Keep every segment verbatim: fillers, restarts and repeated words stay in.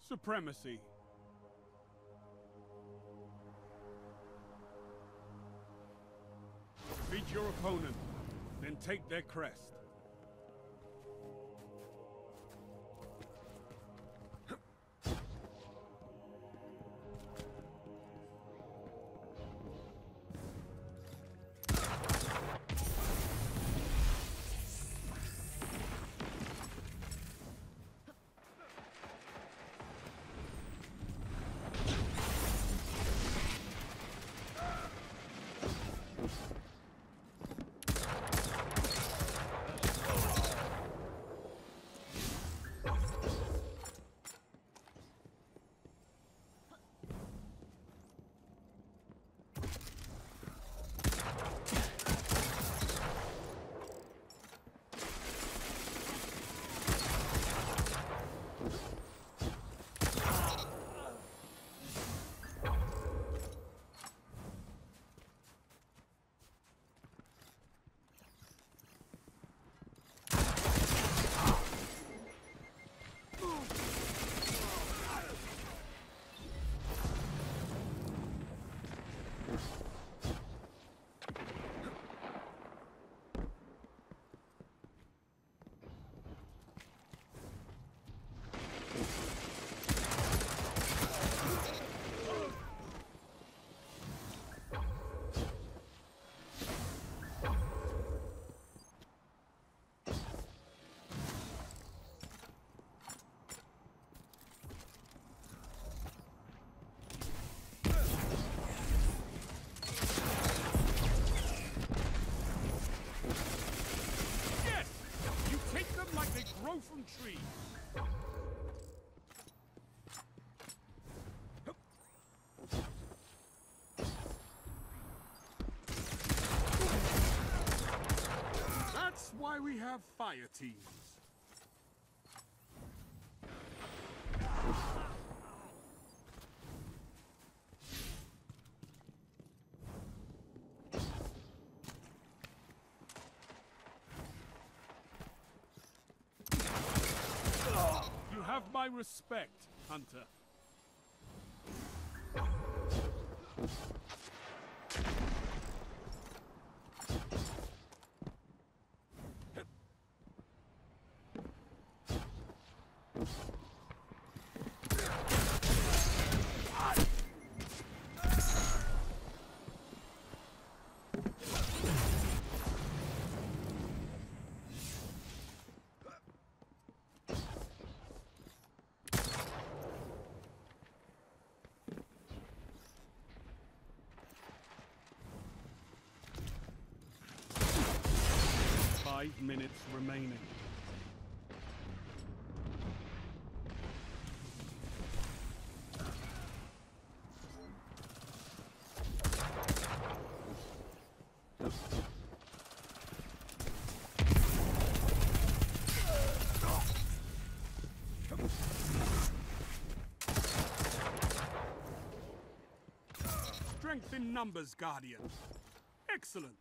Supremacy. Beat your opponent, then take their crest. Grow from trees. That's why we have fire teams. You have my respect, Hunter. Five minutes remaining. Strength in numbers, Guardian. Excellent.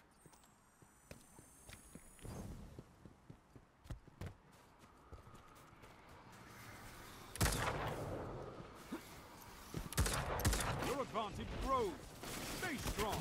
Your advantage grows. Stay strong.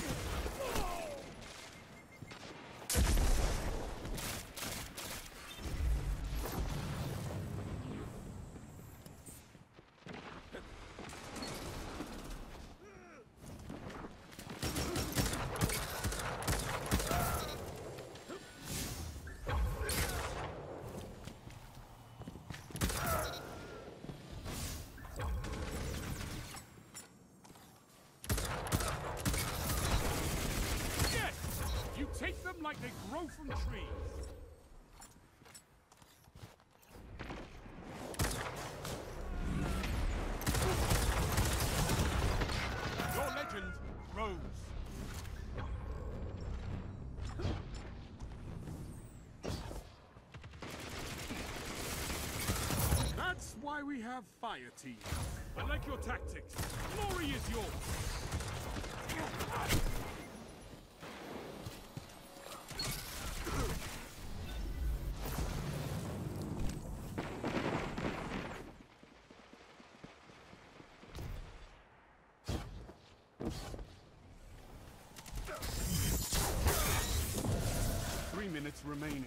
Take them like they grow from trees. Your legend grows. That's why we have fire teams. I like your tactics. Glory is yours. Three minutes remaining.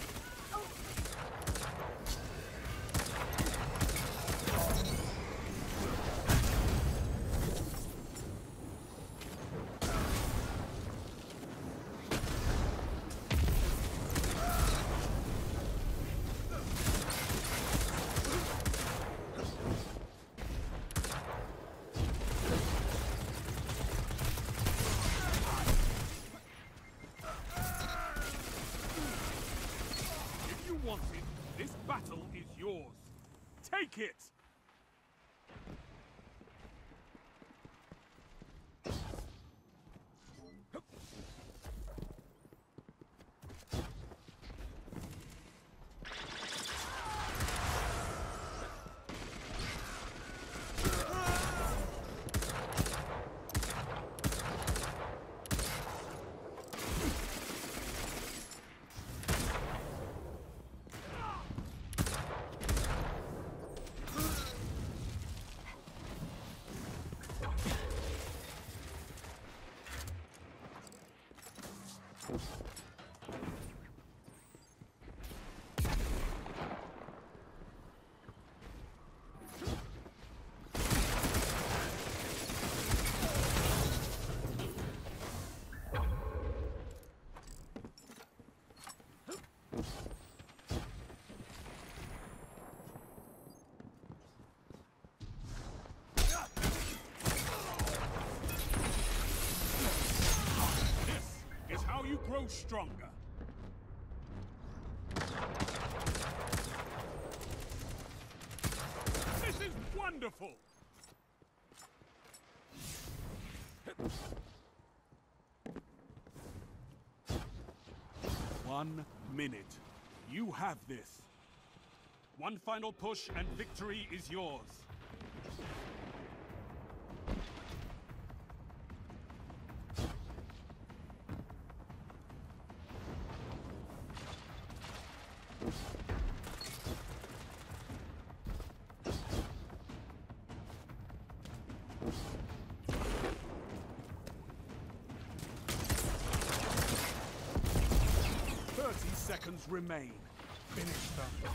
Want it, this battle is yours. Take it! You grow stronger. This is wonderful. One minute. You have this. One final push and victory is yours. Thirty seconds remain. Finish them.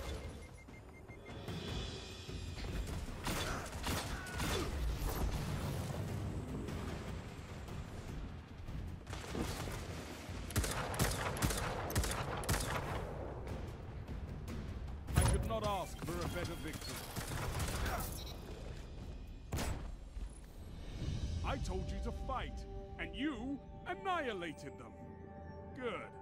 I could not ask for a better victory. I told you to fight, and you annihilated them. Good.